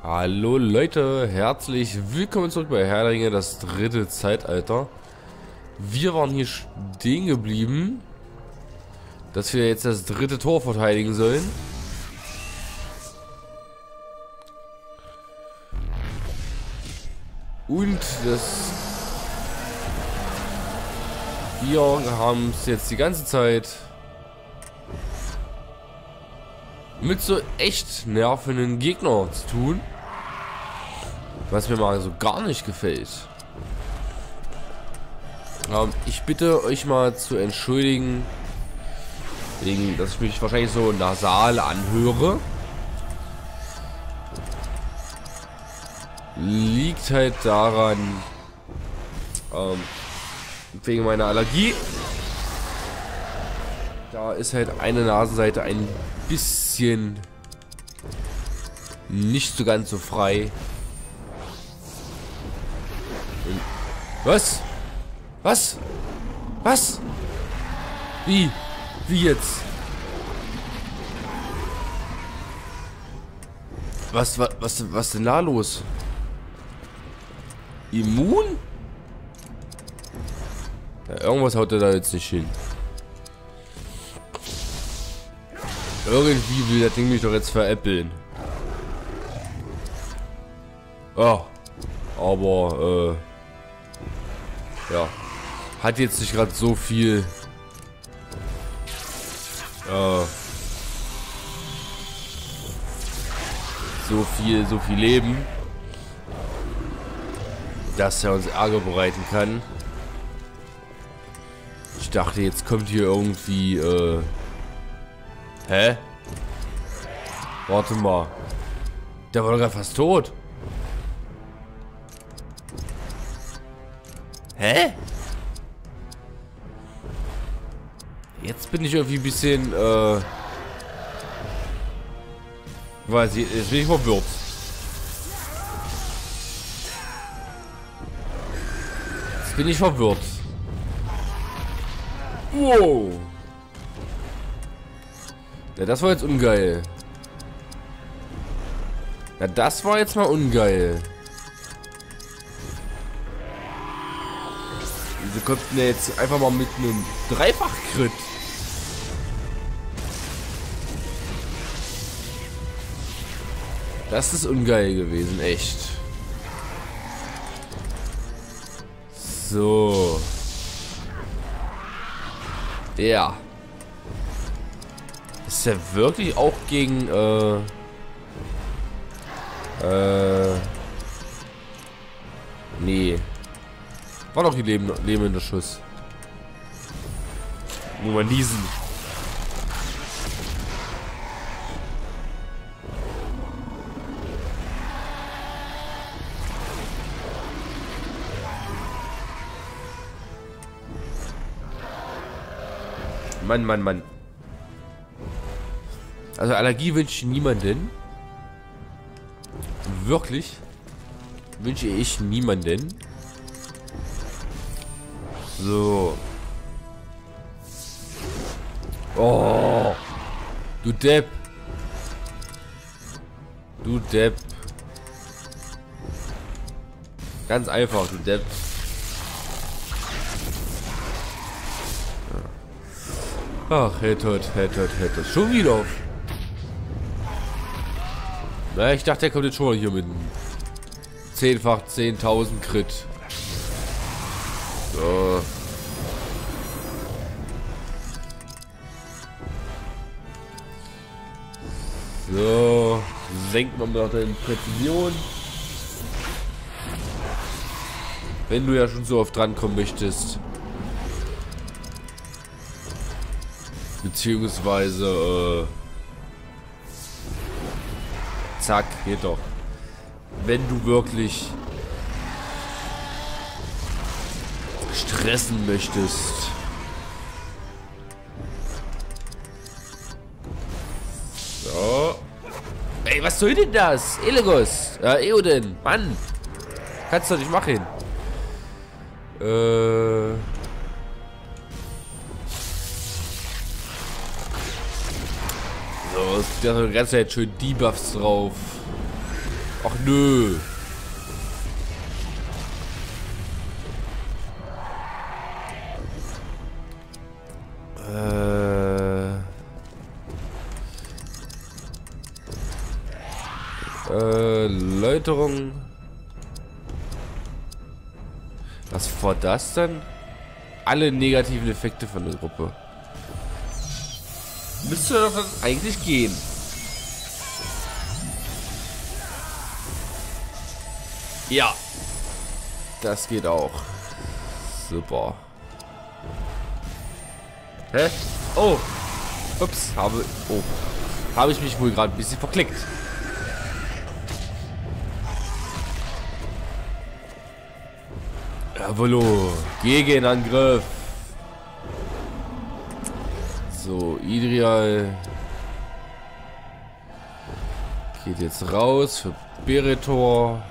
Hallo Leute, herzlich willkommen zurück bei Herr der Ringe, das dritte Zeitalter. Wir waren hier stehen geblieben, dass wir jetzt das dritte Tor verteidigen sollen. Und wir haben es jetzt die ganze Zeit mit so echt nervenden Gegnern zu tun, was mir mal so gar nicht gefällt. Ich bitte euch mal zu entschuldigen, wegen, dass ich mich wahrscheinlich so nasal anhöre. Liegt halt daran, wegen meiner Allergie. Da ist halt eine Nasenseite ein bisschen nicht so ganz so frei. Und was? Was? Was? Wie? Wie jetzt? Was denn da los? Immun? Ja, irgendwas haut er da jetzt nicht hin. Irgendwie will das Ding mich doch jetzt veräppeln. Ja. Aber, ja. Hat jetzt nicht gerade so viel, so viel Leben, dass er uns Ärger bereiten kann. Ich dachte, jetzt kommt hier irgendwie, hä? Warte mal. Der war doch gerade fast tot. Hä? Jetzt bin ich irgendwie ein bisschen, weiß ich, jetzt bin ich verwirrt. Jetzt bin ich verwirrt. Wow. Ja, das war jetzt ungeil. Ja, das war jetzt mal ungeil. Wieso kommt denn der jetzt einfach mal mit einem Dreifach-Crit? Das ist ungeil gewesen, echt. So. Ja. Ist er wirklich auch gegen, nee. War doch die lebende Schuss. Nur mal niesen. Mann. Also Allergie wünsche ich niemanden. Wirklich. Wünsche ich niemanden. So. Oh. Du Depp. Du Depp. Ganz einfach, du Depp. Ach, Headshot. Schon wieder. Na, ich dachte, der kommt jetzt schon mal hier mit 10-fach 10.000 Crit. So. So. Senkt man noch deine Präzision. Wenn du ja schon so oft drankommen möchtest. Beziehungsweise, zack, geht doch. Wenn du wirklich stressen möchtest. So. Ey, was soll denn das? Elegos. Eoden. Mann. Kannst du nicht machen. So, da ganze Zeit schön Debuffs drauf. Ach nö. Läuterung. Was war das denn? Alle negativen Effekte von der Gruppe. Müsste doch dann eigentlich gehen. Ja. Das geht auch. Super. Hä? Oh. Ups. Habe ich mich wohl gerade ein bisschen verklickt. Jawollo. Gegenangriff. So, Idrial geht jetzt raus für Beretor.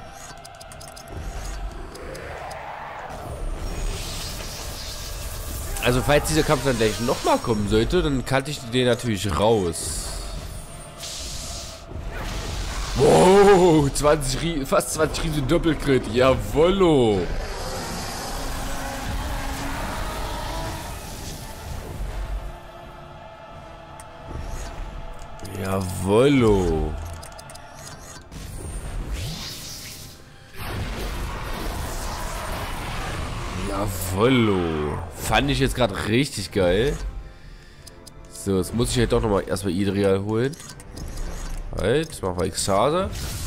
Also falls dieser Kampf dann gleich nochmal kommen sollte, dann kannte ich den natürlich raus. Wow, fast 20 Riesen Doppelcrit, jawollo. Jawollo. Jawollo. Fand ich jetzt gerade richtig geil. So, jetzt muss ich halt doch nochmal erstmal Idrial holen. Halt, machen wir Ekstase.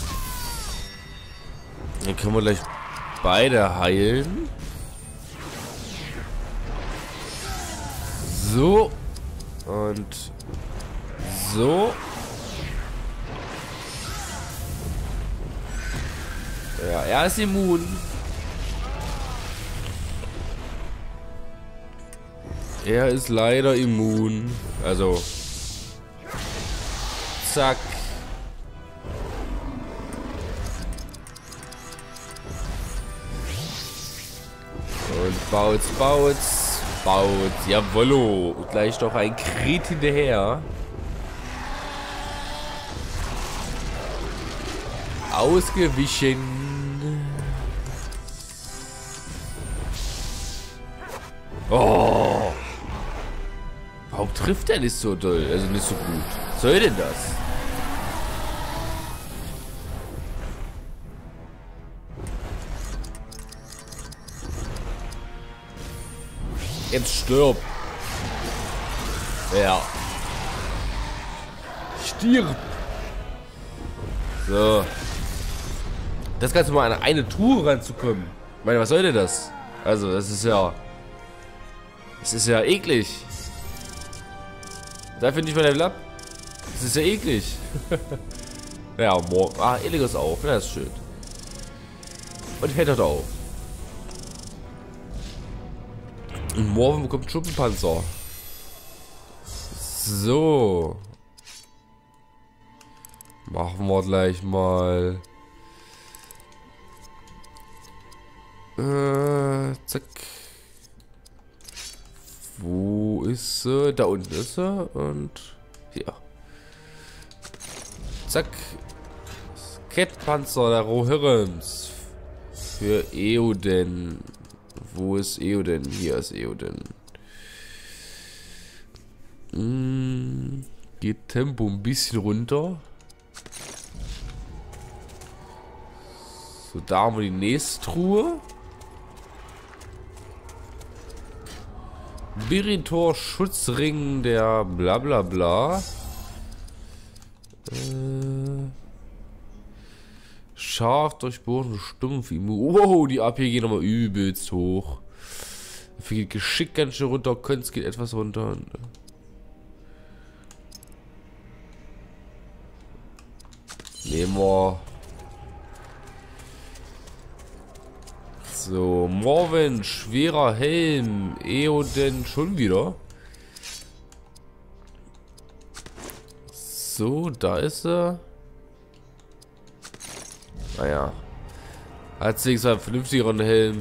Dann können wir gleich beide heilen. So. Und so. Ja, er ist immun. Er ist leider immun. Also. Zack. Und baut. Jawollo. Und gleich noch ein Krit hinterher. Ausgewichen. Oh. Warum trifft er nicht so doll? Also nicht so gut. Was soll denn das? Jetzt stirb. Ja. Stirb. So. Das Ganze mal an eine Tour ranzukommen. Ich meine, was soll denn das? Also, das ist ja... Das ist ja eklig. Da finde ich mal Level ab. Das ist ja eklig. Ja, morgen. Ah, Illigus auf. Ja, das ist schön. Und Head auf. Und morgen bekommt Schuppenpanzer. So. Machen wir gleich mal. Zack. Wo ist sie? Da unten ist sie. Und hier. Zack. Kettpanzer der Rohirrims. Für Eoden. Wo ist Eoden? Hier ist Eoden. Geht Tempo ein bisschen runter. So, da haben wir die nächste Truhe. Beretor Schutzring der bla bla bla. Scharf durchbohren, stumpf. Wow, die AP geht nochmal übelst hoch. Dafür geht Geschick ganz schön runter. Kunst geht etwas runter. Nehmen wir. So, Morwen, schwerer Helm. Eoden schon wieder. So, da ist er. Naja. Hat sich einen vernünftigeren Helm.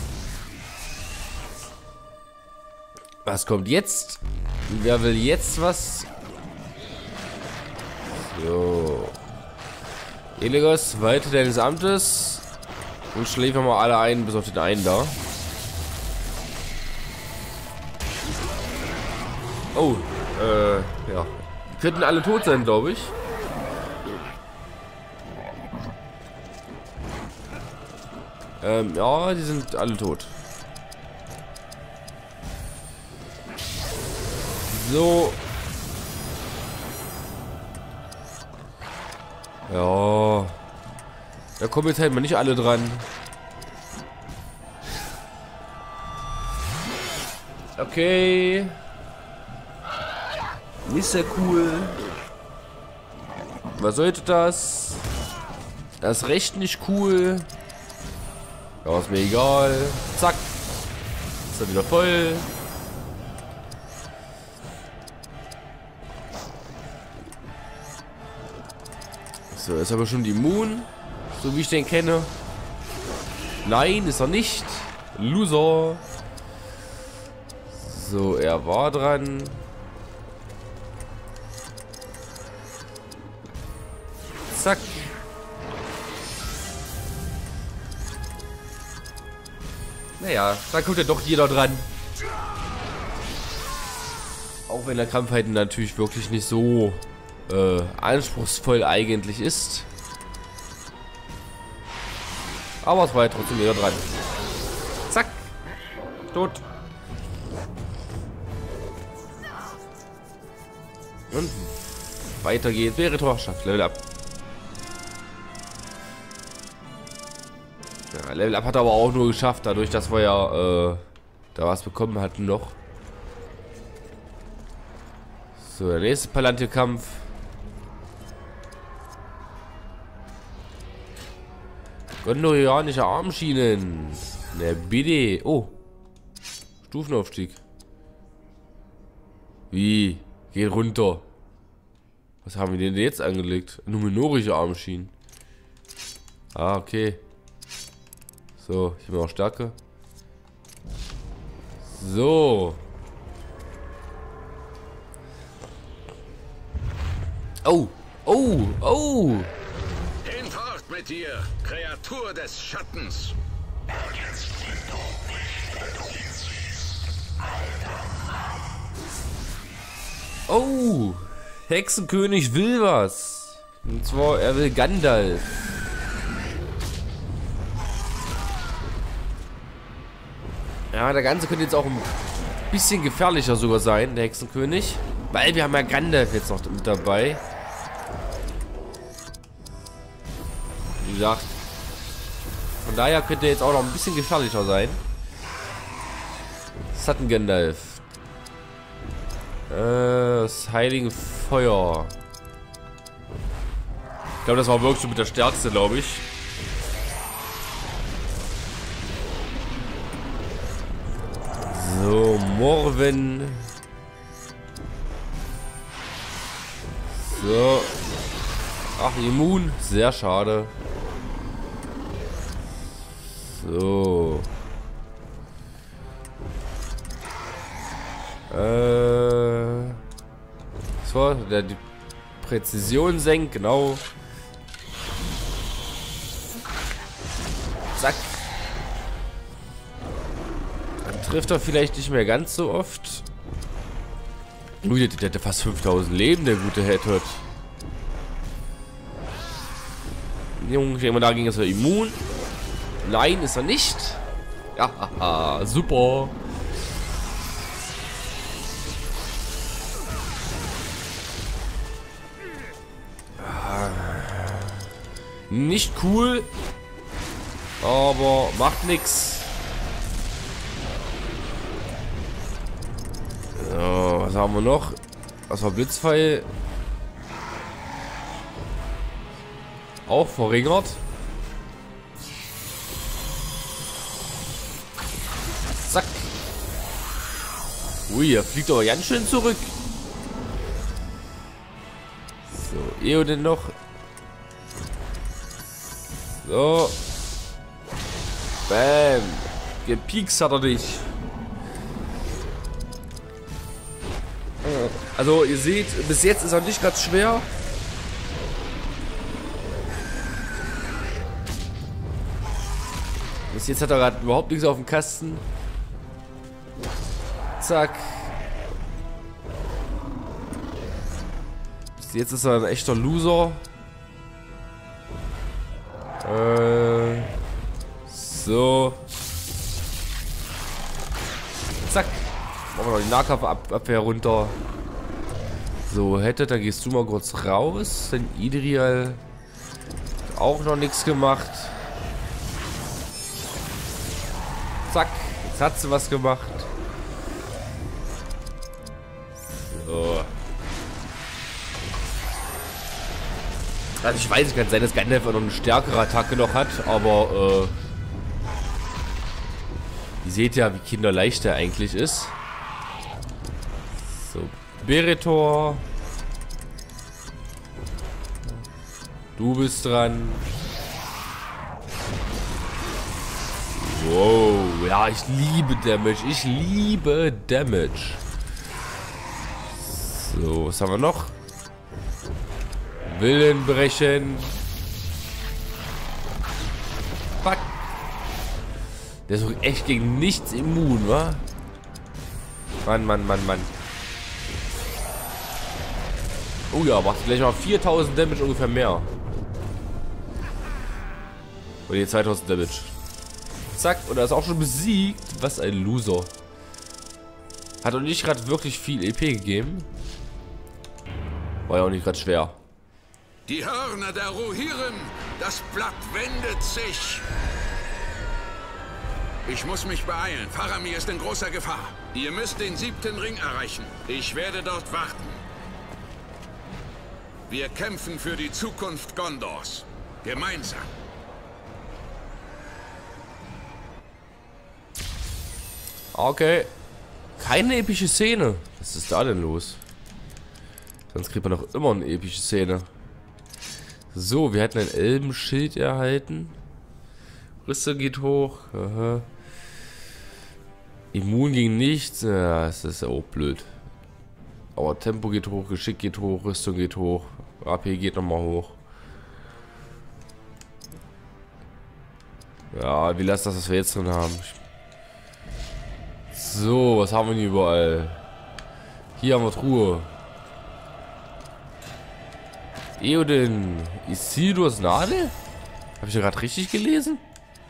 Was kommt jetzt? Wer will jetzt was? So. Elegos, weiter deines Amtes. Und schläfen wir mal alle ein, bis auf den einen da. Oh, ja. Die könnten alle tot sein, glaube ich. Ja, die sind alle tot. So. Ja. Da kommen jetzt halt mal nicht alle dran. Okay. Nicht sehr cool. Was sollte das? Das ist recht nicht cool. Ja, ist mir egal. Zack. Ist er wieder voll. So, ist aber schon immun. So wie ich den kenne. Nein, ist er nicht. Loser. So, er war dran. Zack. Naja, da kommt ja doch jeder dran. Auch wenn der Kampf halt natürlich wirklich nicht so anspruchsvoll eigentlich ist. Aber es war ja trotzdem jeder dran. Zack. Tot. Und weiter geht's. Veritor schafft Level Up. Ja, Level Up hat er aber auch nur geschafft, dadurch, dass wir ja da was bekommen hatten noch. So, der nächste Palantir-Kampf. Gondorianische Armschienen. Ne, bitte. Oh. Stufenaufstieg. Wie? Geht runter. Was haben wir denn jetzt angelegt? Numenorische Armschienen. Ah, okay. So, ich habe auch Stärke. So. Oh. Oh. Oh. Hinfort mit dir, Kreatur des Schattens. Oh. Hexenkönig will was. Und zwar, er will Gandalf. Ja, der Ganze könnte jetzt auch ein bisschen gefährlicher sogar sein, der Hexenkönig. Weil wir haben ja Gandalf jetzt noch mit dabei. Wie gesagt. Von daher könnte er jetzt auch noch ein bisschen gefährlicher sein. Was hat ein Gandalf? Das heilige Feuer. Ich glaube, das war wirklich so mit der stärkste, glaube ich. So, Morwen. So. Ach, immun. Sehr schade. So. So, der die Präzision senkt, genau. Zack. Dann trifft er vielleicht nicht mehr ganz so oft. Ui, der hatte fast 5000 Leben, der gute Headhut. Junge, ich denke mal, da ging es ja immun. Nein, ist er nicht. Ja, haha, super. Nicht cool, aber macht nix. So, was haben wir noch? Was war Blitzpfeil? Auch verringert. Zack. Ui, er fliegt aber ganz schön zurück. So, Eoden noch. So. Bam. Gepiekst hat er dich. Also, ihr seht, bis jetzt ist er nicht ganz schwer. Bis jetzt hat er gerade überhaupt nichts auf dem Kasten. Zack. Bis jetzt ist er ein echter Loser. So. Zack. Machen wir noch die Nahkampfabwehr runter. So, dann gehst du mal kurz raus. Denn Idriel hat auch noch nichts gemacht. Zack. Jetzt hat sie was gemacht. So. Also ich weiß, es kann sein, dass Gandalf noch eine stärkere Attacke noch hat, aber ihr seht ja, wie kinderleicht er eigentlich ist. So, Beretor. Du bist dran. Wow, ja, ich liebe Damage. Ich liebe Damage. So, was haben wir noch? Willen brechen. Fuck. Der ist doch echt gegen nichts immun, wa? Mann. Oh ja, macht gleich mal 4000 Damage ungefähr mehr. Und hier 2000 Damage. Zack, und er ist auch schon besiegt. Was ein Loser. Hat auch nicht gerade wirklich viel EP gegeben. War ja auch nicht gerade schwer. Die Hörner der Rohirrim, das Blatt wendet sich. Ich muss mich beeilen. Faramir ist in großer Gefahr. Ihr müsst den 7. Ring erreichen. Ich werde dort warten. Wir kämpfen für die Zukunft Gondors. Gemeinsam. Okay. Keine epische Szene. Was ist da denn los? Sonst kriegt man doch immer eine epische Szene. So, wir hatten ein Elbenschild erhalten. Rüstung geht hoch. Aha. Immun gegen nichts. Ja, das ist ja auch blöd. Aber Tempo geht hoch, Geschick geht hoch, Rüstung geht hoch. AP geht nochmal hoch. Ja, wie lasst das, was wir jetzt drin haben? So, was haben wir hier überall? Hier haben wir Truhe. Eodin Isildurs Nadel? Habe ich da gerade richtig gelesen?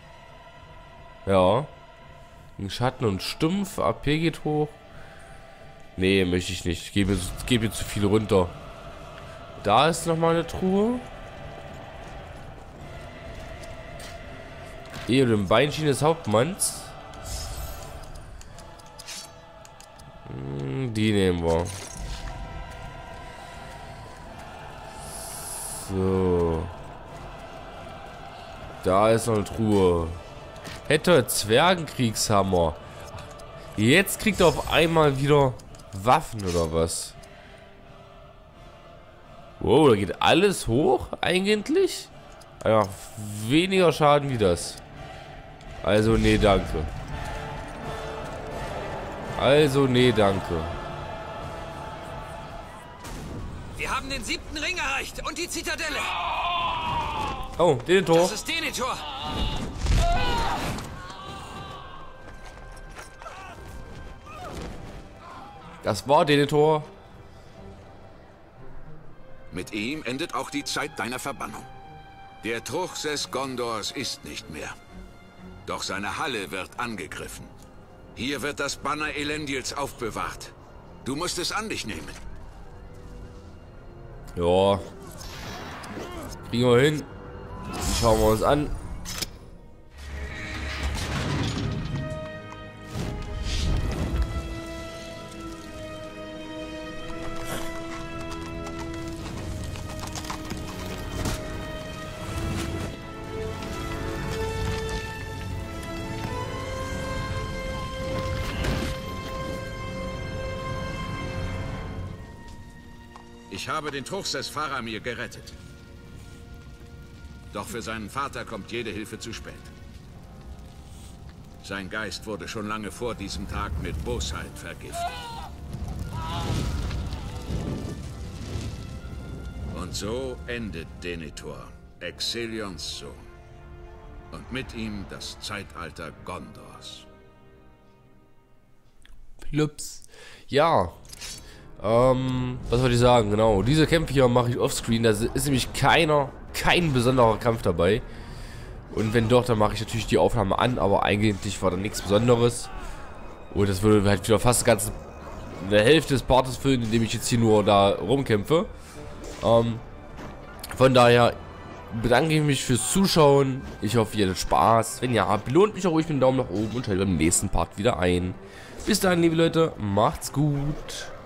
Ja. Gegen Schatten und Stumpf. AP geht hoch. Nee, möchte ich nicht. Ich gebe hier zu viel runter. Da ist nochmal eine Truhe. Eodin Beinschiene des Hauptmanns. Die nehmen wir. So. Da ist noch eine Truhe. Hätte Zwergenkriegshammer. Jetzt kriegt er auf einmal wieder Waffen oder was? Wow, da geht alles hoch eigentlich? Einfach weniger Schaden wie das. Also nee, danke. Also nee, danke. Wir haben den 7. Ring erreicht und die Zitadelle. Oh, Denethor. Das ist Denethor. Das war Denethor. Mit ihm endet auch die Zeit deiner Verbannung. Der Truchsess Gondors ist nicht mehr. Doch seine Halle wird angegriffen. Hier wird das Banner Elendils aufbewahrt. Du musst es an dich nehmen. Ja. Kriegen wir hin. Die schauen wir uns an. Ich habe den Truchsess Faramir gerettet. Doch für seinen Vater kommt jede Hilfe zu spät. Sein Geist wurde schon lange vor diesem Tag mit Bosheit vergiftet. Und so endet Denethor, Exilions Sohn. Und mit ihm das Zeitalter Gondors. Plups. Ja. Was wollte ich sagen? Genau. Diese Kämpfe hier mache ich offscreen. Da ist nämlich kein besonderer Kampf dabei. Und wenn doch, dann mache ich natürlich die Aufnahme an, aber eigentlich war da nichts Besonderes. Und das würde halt wieder fast eine Hälfte des Partes füllen, indem ich jetzt hier nur da rumkämpfe. Von daher bedanke ich mich fürs Zuschauen. Ich hoffe, ihr hattet Spaß. Wenn ja, belohnt mich auch ruhig mit einem Daumen nach oben und schaltet beim nächsten Part wieder ein. Bis dahin, liebe Leute, macht's gut.